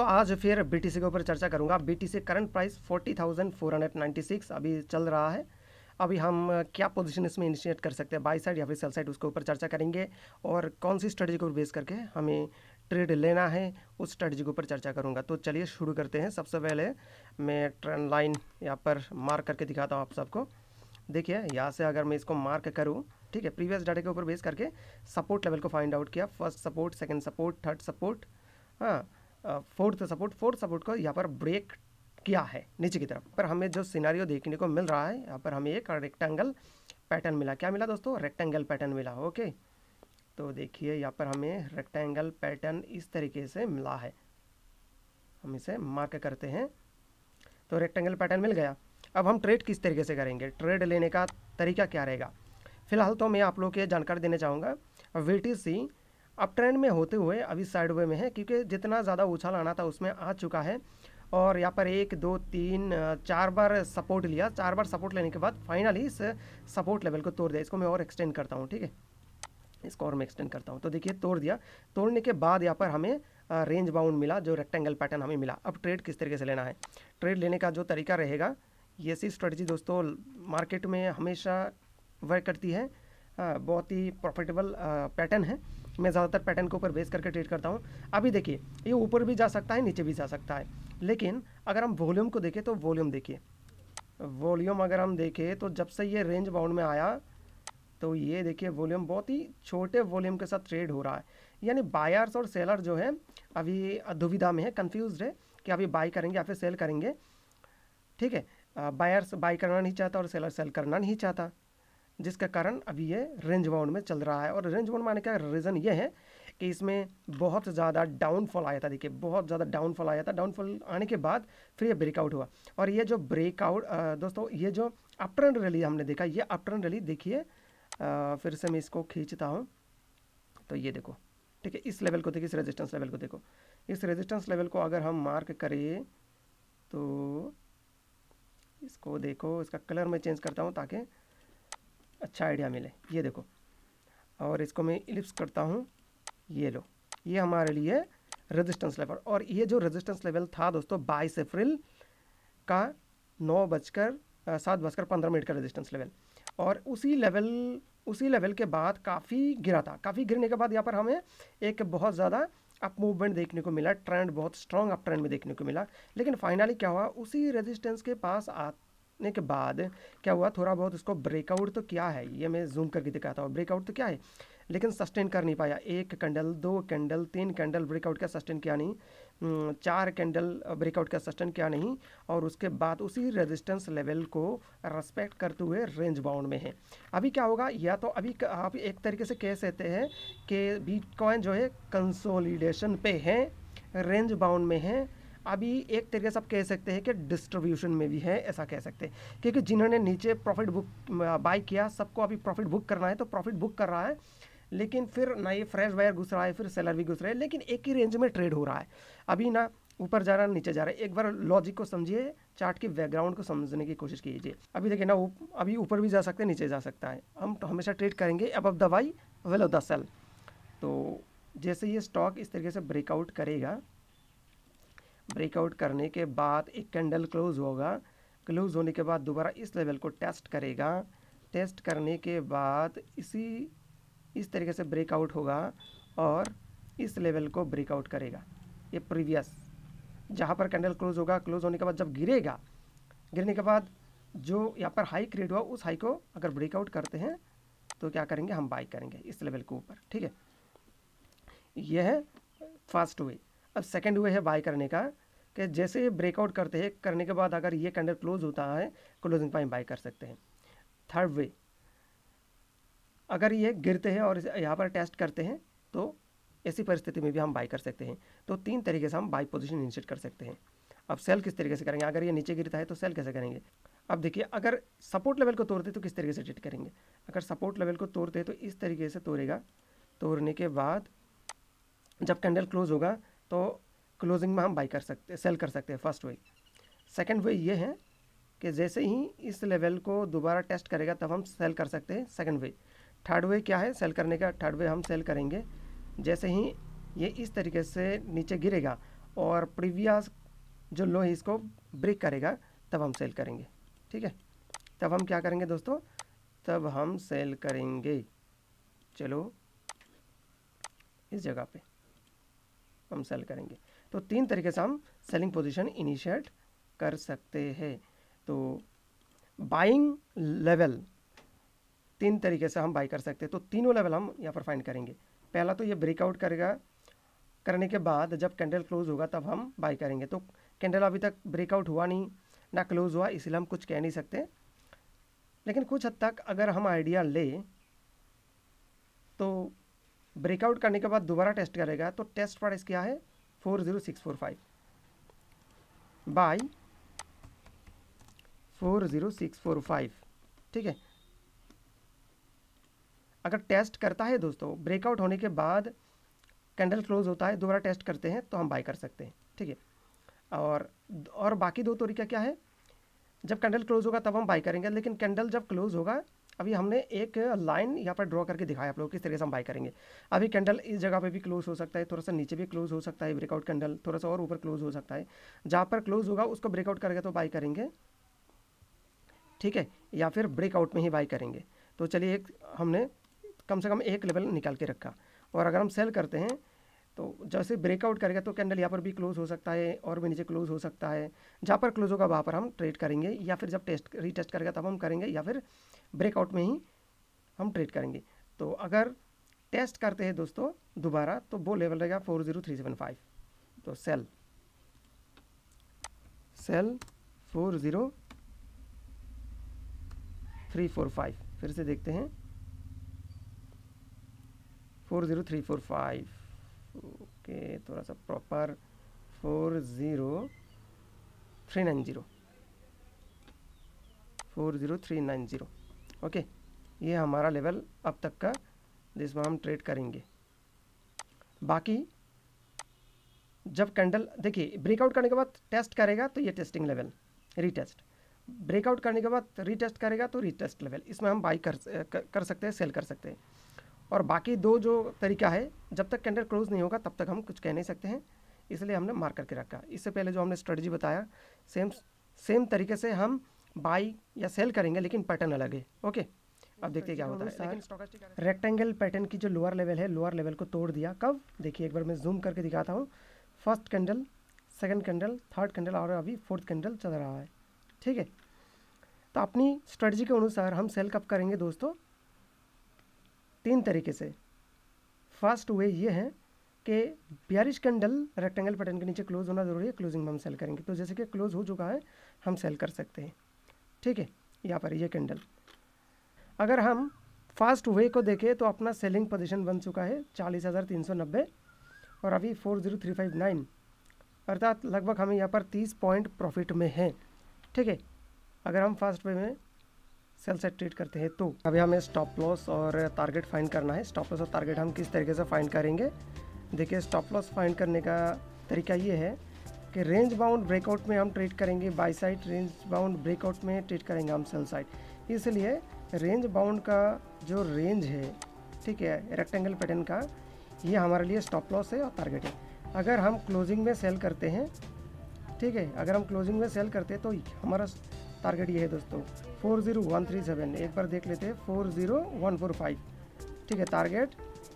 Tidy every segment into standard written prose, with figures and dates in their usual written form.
दोस्तों आज फिर बीटीसी के ऊपर चर्चा करूंगा। बीटीसी करंट प्राइस 40,496 अभी चल रहा है। अभी हम क्या पोजीशन इसमें इनिशिएट कर सकते हैं, बाई साइड या फिर सेल साइड, उसके ऊपर चर्चा करेंगे और कौन सी स्ट्रेटजी को बेस करके हमें ट्रेड लेना है उस स्ट्रेटजी के ऊपर चर्चा करूंगा। तो चलिए शुरू करते हैं। सबसे पहले मैं ट्रेंड लाइन यहाँ पर मार्क करके दिखाता हूँ आप सबको। देखिए यहाँ से अगर मैं इसको मार्क करूँ, ठीक है, प्रीवियस डाटा के ऊपर बेस करके सपोर्ट लेवल को फाइंड आउट किया। First support, second support, third support, हाँ, फोर्थ सपोर्ट को यहाँ पर ब्रेक किया है नीचे की तरफ। पर हमें जो सिनारियो देखने को मिल रहा है, यहाँ पर हमें एक रेक्टेंगल पैटर्न मिला। क्या मिला दोस्तों? रेक्टेंगल पैटर्न मिला। ओके, तो देखिए यहाँ पर हमें रेक्टेंगल पैटर्न इस तरीके से मिला है। हम इसे मार्क करते हैं। तो रेक्टेंगल पैटर्न मिल गया। अब हम ट्रेड किस तरीके से करेंगे, ट्रेड लेने का तरीका क्या रहेगा? फिलहाल तो मैं आप लोग को जानकारी देना चाहूँगा। वीटीसी अप ट्रेंड में होते हुए अभी साइडवे में है, क्योंकि जितना ज़्यादा उछाल आना था उसमें आ चुका है। और यहाँ पर 1 2 3 4 बार सपोर्ट लिया। 4 बार सपोर्ट लेने के बाद फाइनली इस सपोर्ट लेवल को तोड़ दिया। इसको मैं और एक्सटेंड करता हूँ, ठीक है, इसको और मैं एक्सटेंड करता हूँ। तो देखिए तोड़ दिया। तोड़ने के बाद यहाँ पर हमें रेंज बाउंड मिला, जो रेक्टेंगल पैटर्न हमें मिला। अब ट्रेड किस तरीके से लेना है? ट्रेड लेने का जो तरीका रहेगा, ये सी स्ट्रेटजी दोस्तों मार्केट में हमेशा वर्क करती है। बहुत ही प्रॉफिटेबल पैटर्न है। मैं ज़्यादातर पैटर्न के ऊपर बेस करके ट्रेड करता हूँ। अभी देखिए ये ऊपर भी जा सकता है, नीचे भी जा सकता है, लेकिन अगर हम वॉल्यूम को देखें तो वॉल्यूम देखिए, वॉल्यूम अगर हम देखें तो जब से ये रेंज बाउंड में आया तो ये देखिए वॉल्यूम बहुत ही छोटे वॉल्यूम के साथ ट्रेड हो रहा है। यानी बायर्स और सेलर जो है अभी दुविधा में है, कंफ्यूज्ड है कि अभी बाई करेंगे या फिर सेल करेंगे। ठीक है, बायर्स बाई करना नहीं चाहता और सेलर सेल करना नहीं चाहता, जिसके कारण अभी ये रेंज बाउंड में चल रहा है। और रेंज बाउंड में आने का रीज़न ये है कि इसमें बहुत ज़्यादा डाउनफॉल आया था। देखिए बहुत ज़्यादा डाउनफॉल आया था। डाउनफॉल आने के बाद फिर ये ब्रेकआउट हुआ। और ये जो ब्रेकआउट दोस्तों, ये जो अप ट्रेंड रैली हमने देखा, ये अप ट्रेंड रैली देखिए, फिर से मैं इसको खींचता हूँ तो ये देखो, ठीक है, इस लेवल को देखिए, इस रेजिस्टेंस लेवल को देखो। इस रेजिस्टेंस लेवल को अगर हम मार्क करें तो इसको देखो, इसका कलर मैं चेंज करता हूँ ताकि अच्छा आइडिया मिले। ये देखो, और इसको मैं इलिप्स करता हूँ, ये लो, ये हमारे लिए रेजिस्टेंस लेवल। और ये जो रेजिस्टेंस लेवल था दोस्तों 22 अप्रैल का 7:15 का रेजिस्टेंस लेवल। और उसी लेवल के बाद काफ़ी गिरा था। काफ़ी गिरने के बाद यहाँ पर हमें एक बहुत ज़्यादा अप मूवमेंट देखने को मिला। ट्रेंड बहुत स्ट्रॉन्ग अप ट्रेंड में देखने को मिला। लेकिन फाइनली क्या हुआ, उसी रेजिस्टेंस के पास आने के बाद क्या हुआ, थोड़ा बहुत इसको ब्रेकआउट तो किया है। ये मैं जूम करके दिखाता हूँ, ब्रेकआउट तो क्या है, लेकिन सस्टेन कर नहीं पाया। 1 कैंडल, 2 कैंडल, 3 कैंडल ब्रेकआउट का सस्टेन किया नहीं, 4 कैंडल ब्रेकआउट का सस्टेन किया नहीं। और उसके बाद उसी रेजिस्टेंस लेवल को रेस्पेक्ट करते हुए रेंज बाउंड में है। अभी क्या होगा, या तो अभी आप एक तरीके से कह सकते हैं कि बिटकॉइन जो है कंसोलिडेशन पे है, रेंज बाउंड में है। अभी एक तरीके से आप कह सकते हैं कि डिस्ट्रीब्यूशन में भी है, ऐसा कह सकते हैं, क्योंकि जिन्होंने नीचे प्रॉफिट बुक बाई किया, सबको अभी प्रॉफिट बुक करना है, तो प्रॉफिट बुक कर रहा है। लेकिन फिर ना ये फ्रेश बायर घुस रहा है, फिर सेलर भी घुस रहा है, लेकिन एक ही रेंज में ट्रेड हो रहा है। अभी ना ऊपर जा रहा है, नीचे जा रहा है। एक बार लॉजिक को समझिए, चार्ट की बैकग्राउंड को समझने की कोशिश कीजिए। अभी देखिए ना, अभी ऊपर भी जा सकते हैं, नीचे जा सकता है। हम तो हमेशा ट्रेड करेंगे above the buy below the sell. तो जैसे ये स्टॉक इस तरीके से ब्रेकआउट करेगा, ब्रेकआउट करने के बाद एक कैंडल क्लोज होगा, क्लोज होने के बाद दोबारा इस लेवल को टेस्ट करेगा। टेस्ट करने के बाद इस तरीके से ब्रेकआउट होगा और इस लेवल को ब्रेकआउट करेगा। ये प्रीवियस जहाँ पर कैंडल क्लोज होगा, क्लोज होने के बाद जब गिरेगा, गिरने के बाद जो यहाँ पर हाई क्रिएट हुआ, उस हाई को अगर ब्रेकआउट करते हैं तो क्या करेंगे, हम बाई करेंगे इस लेवल के ऊपर। ठीक है, यह है फर्स्ट वे। अब सेकंड वे है बाई करने का, कि जैसे ब्रेकआउट करते हैं, करने के बाद अगर ये कैंडल क्लोज होता है, क्लोजिंग पे बाई कर सकते हैं। थर्ड वे, अगर ये गिरते हैं और यहाँ पर टेस्ट करते हैं तो ऐसी परिस्थिति में भी हम बाई कर सकते हैं। तो 3 तरीके से हम बाई पोजीशन इनिशिएट कर सकते हैं। अब सेल किस तरीके से करेंगे, अगर ये नीचे गिरता है तो सेल कैसे करेंगे? अब देखिए, अगर सपोर्ट लेवल को तोड़ते तो किस तरीके से ट्रेड करेंगे। अगर सपोर्ट लेवल को तोड़ते हैं तो इस तरीके से तोड़ेगा। तोड़ने के बाद जब कैंडल क्लोज होगा तो क्लोजिंग में हम बाई कर सकते हैं, सेल कर सकते हैं, फर्स्ट वे। सेकंड वे ये है कि जैसे ही इस लेवल को दोबारा टेस्ट करेगा तब हम सेल कर सकते हैं, सेकंड वे। थर्ड वे क्या है सेल करने का? थर्ड वे हम सेल करेंगे जैसे ही ये इस तरीके से नीचे गिरेगा और प्रीवियस जो लो है इसको ब्रेक करेगा तब हम सेल करेंगे। ठीक है, तब हम क्या करेंगे दोस्तों, तब हम सेल करेंगे। चलो इस जगह पे हम सेल करेंगे। तो 3 तरीके से हम सेलिंग पोजीशन इनिशिएट कर सकते हैं। तो बाइंग लेवल 3 तरीके से हम बाई कर सकते हैं। तो तीनों लेवल हम यहाँ पर फाइंड करेंगे। पहला तो ये ब्रेकआउट करेगा, करने के बाद जब कैंडल क्लोज होगा तब हम बाई करेंगे। तो कैंडल अभी तक ब्रेकआउट हुआ नहीं ना क्लोज हुआ, इसलिए हम कुछ कह नहीं सकते, लेकिन कुछ हद तक अगर हम आइडिया ले तो ब्रेकआउट करने के बाद दोबारा टेस्ट करेगा। तो टेस्ट प्राइस क्या है 40645 बाय 40645। ठीक है, अगर टेस्ट करता है दोस्तों, ब्रेकआउट होने के बाद कैंडल क्लोज होता है, दोबारा टेस्ट करते हैं तो हम बाय कर सकते हैं। ठीक है, और बाकी 2 तरीका क्या है, जब कैंडल क्लोज होगा तब हम बाय करेंगे, लेकिन कैंडल जब क्लोज होगा, अभी हमने एक लाइन यहाँ पर ड्रॉ करके दिखाया आप लोग किस तरीके से हम बाय करेंगे। अभी कैंडल इस जगह पे भी क्लोज हो सकता है, थोड़ा सा नीचे भी क्लोज हो सकता है, ब्रेकआउट कैंडल थोड़ा सा और ऊपर क्लोज हो सकता है। जहाँ पर क्लोज होगा उसको ब्रेकआउट करेगा तो बाय करेंगे। ठीक है, या फिर ब्रेकआउट में ही बाय करेंगे। तो चलिए एक हमने कम से कम एक लेवल निकाल के रखा। और अगर हम सेल करते हैं तो जैसे ब्रेकआउट करेगा तो कैंडल यहाँ पर भी क्लोज हो सकता है और भी नीचे क्लोज हो सकता है। जहाँ पर क्लोज होगा वहाँ पर हम ट्रेड करेंगे, या फिर जब रीटेस्ट करेगा तब हम करेंगे, या फिर ब्रेकआउट में ही हम ट्रेड करेंगे। तो अगर टेस्ट करते हैं दोस्तों दोबारा तो वो लेवल रहेगा 40375। तो सेल 40345। फिर से देखते हैं 40345। ओके, थोड़ा सा प्रॉपर 40390। ओके, ये हमारा लेवल अब तक का जिसमें हम ट्रेड करेंगे। बाकी जब कैंडल देखिए ब्रेकआउट करने के बाद टेस्ट करेगा तो ये टेस्टिंग लेवल, रीटेस्ट, ब्रेकआउट करने के बाद रीटेस्ट करेगा तो रीटेस्ट लेवल, इसमें हम बाई कर सकते हैं, सेल कर सकते हैं। और बाकी 2 जो तरीका है, जब तक कैंडल क्लोज नहीं होगा तब तक हम कुछ कह नहीं सकते हैं, इसलिए हमने मार्क करके रखा। इससे पहले जो हमने स्ट्रेटजी बताया सेम तरीके से हम बाई या सेल करेंगे, लेकिन पैटर्न अलग है। ओके, अब देखते हैं क्या होता है। लेकिन रेक्टेंगल पैटर्न की जो लोअर लेवल है, लोअर लेवल को तोड़ दिया। कब, देखिए एक बार मैं जूम करके दिखाता हूँ। First candle, second candle, third candle और अभी फोर्थ कैंडल चल रहा है। ठीक है, तो अपनी स्ट्रेटजी के अनुसार हम सेल कब करेंगे दोस्तों, 3 तरीके से। फर्स्ट वे ये है कि बियरिश कैंडल रेक्टेंगल पैटर्न के नीचे क्लोज होना जरूरी है, क्लोजिंग में हम सेल करेंगे। तो जैसे कि क्लोज हो चुका है हम सेल कर सकते हैं। ठीक है, यहाँ पर ये कैंडल, अगर हम फर्स्ट वे को देखें तो अपना सेलिंग पोजीशन बन चुका है 40,390 और अभी 40359, अर्थात लगभग हमें यहाँ पर 30 पॉइंट प्रॉफिट में है। ठीक है, अगर हम फर्स्ट वे में सेल साइड ट्रेड करते हैं तो अभी हमें स्टॉप लॉस और टारगेट फाइंड करना है। स्टॉप लॉस और टारगेट हम किस तरीके से फाइंड करेंगे, देखिए स्टॉप लॉस फाइंड करने का तरीका ये है कि रेंज बाउंड ब्रेकआउट में हम ट्रेड करेंगे buy side, range bound breakout में ट्रेड करेंगे हम सेल साइड। इसलिए रेंज बाउंड का जो रेंज है, ठीक है, रेक्टेंगल पैटर्न का, ये हमारे लिए स्टॉप लॉस है और टारगेट है। अगर हम क्लोजिंग में सेल करते हैं, ठीक है, अगर हम क्लोजिंग में सेल करते हैं तो हमारा टारगेट ये है दोस्तों 40137। एक बार देख लेते हैं 40145। ठीक है, टारगेट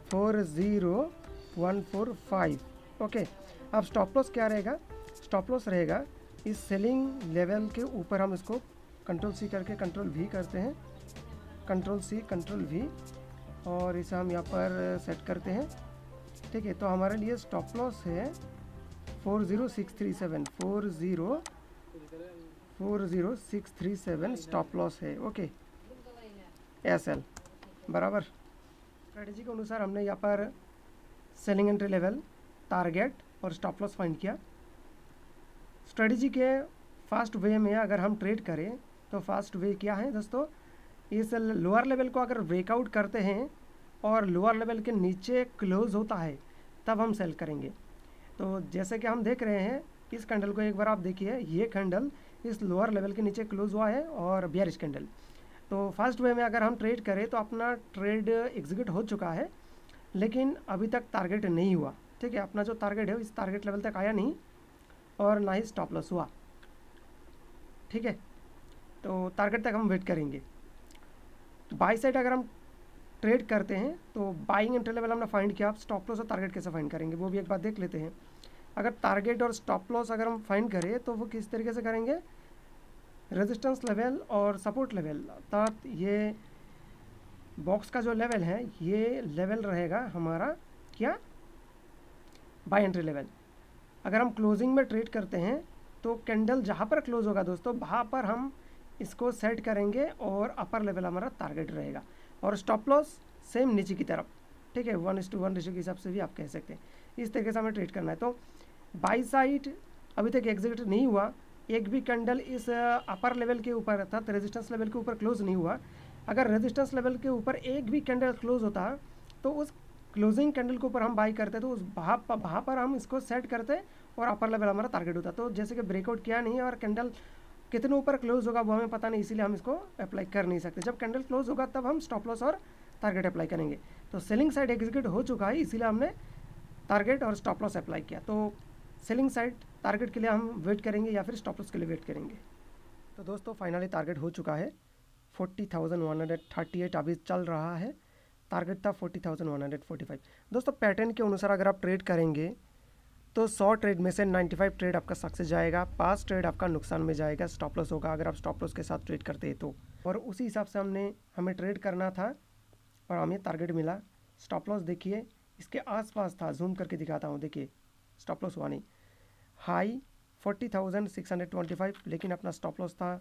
40145। ओके, अब स्टॉप लॉस क्या रहेगा, स्टॉप लॉस रहेगा इस सेलिंग लेवल के ऊपर। हम इसको कंट्रोल सी करके कंट्रोल वी करते हैं, कंट्रोल सी कंट्रोल वी, और इसे हम यहाँ पर सेट करते हैं। ठीक है, तो हमारे लिए स्टॉप लॉस है 40637, 40637 स्टॉप लॉस है। ओके, एसएल बराबर। स्ट्रेटजी के अनुसार हमने यहाँ पर सेलिंग एंट्री लेवल, टारगेट और स्टॉप लॉस फाइंड किया। स्ट्रेटजी के फर्स्ट वे में अगर हम ट्रेड करें तो फर्स्ट वे क्या है दोस्तों, इस लोअर लेवल को अगर ब्रेकआउट करते हैं और लोअर लेवल के नीचे क्लोज होता है तब हम सेल करेंगे। तो जैसे कि हम देख रहे हैं इस कैंडल को, एक बार आप देखिए, ये कैंडल इस लोअर लेवल के नीचे क्लोज हुआ है और बियरिश कैंडल। तो फर्स्ट वे में अगर हम ट्रेड करें तो अपना ट्रेड एग्जीक्यूट हो चुका है, लेकिन अभी तक टारगेट नहीं हुआ। ठीक है, अपना जो टारगेट है इस टारगेट लेवल तक आया नहीं, और ना ही स्टॉप लॉस हुआ। ठीक है, तो टारगेट तक हम वेट करेंगे। बाई साइड अगर हम ट्रेड करते हैं तो बाइंग एंट्री लेवल हमने फाइंड किया, आप स्टॉप लॉस और टारगेट कैसे फाइंड करेंगे वो भी एक बार देख लेते हैं। अगर टारगेट और स्टॉप लॉस अगर हम फाइंड करें तो वो किस तरीके से करेंगे, रेजिस्टेंस लेवल और सपोर्ट लेवल, अर्थात ये बॉक्स का जो लेवल है ये लेवल रहेगा हमारा क्या, बाय एंट्री लेवल। अगर हम क्लोजिंग में ट्रेड करते हैं तो कैंडल जहाँ पर क्लोज होगा दोस्तों वहाँ पर हम इसको सेट करेंगे और अपर लेवल हमारा टारगेट रहेगा। और स्टॉप लॉस सेम नीचे की तरफ, ठीक है, 1:1 रेशियो के हिसाब से भी आप कह सकते हैं। इस तरीके से हमें ट्रेड करना है। तो बाई साइड अभी तक एग्जीक्यूट नहीं हुआ, एक भी कैंडल इस अपर लेवल के ऊपर अर्थात रेजिस्टेंस लेवल के ऊपर क्लोज नहीं हुआ। अगर रेजिस्टेंस लेवल के ऊपर एक भी कैंडल क्लोज होता तो उस क्लोजिंग कैंडल के ऊपर हम बाई करते तो उस वहाँ पर हम इसको सेट करते और अपर लेवल हमारा टारगेट होता। तो जैसे कि ब्रेकआउट किया नहीं और कैंडल कितने ऊपर क्लोज होगा वो हमें पता नहीं, इसीलिए हम इसको अप्लाई कर नहीं सकते। जब कैंडल क्लोज होगा तब हम स्टॉप लॉस और टारगेट अप्लाई करेंगे। तो सेलिंग साइड एग्जीक्यूट हो चुका है, इसीलिए हमने टारगेट और स्टॉप लॉस अप्लाई किया। तो सेलिंग साइड टारगेट के लिए हम वेट करेंगे या फिर स्टॉप लॉस के लिए वेट करेंगे। तो दोस्तों फाइनली टारगेट हो चुका है 40,138 अभी चल रहा है, टारगेट था 40,145। दोस्तों पैटर्न के अनुसार अगर आप ट्रेड करेंगे तो 100 ट्रेड में से 95 ट्रेड आपका सक्सेस जाएगा, 5 ट्रेड आपका नुकसान में जाएगा, स्टॉप लॉस होगा अगर आप स्टॉप लॉस के साथ ट्रेड करते हैं तो। और उसी हिसाब से हमें ट्रेड करना था और हमें टारगेट मिला। स्टॉप लॉस देखिए इसके आसपास था, जूम करके दिखाता हूँ, देखिए स्टॉप लॉस हुआ नहीं, हाई 40,625 लेकिन अपना स्टॉप लॉस था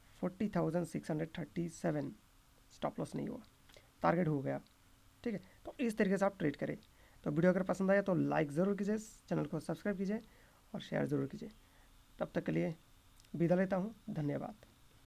40,637, स्टॉप लॉस नहीं हुआ, टारगेट हो गया। ठीक है, तो इस तरीके से आप ट्रेड करें। तो वीडियो अगर पसंद आया तो लाइक ज़रूर कीजिए, चैनल को सब्सक्राइब कीजिए और शेयर ज़रूर कीजिए। तब तक के लिए विदा लेता हूँ, धन्यवाद।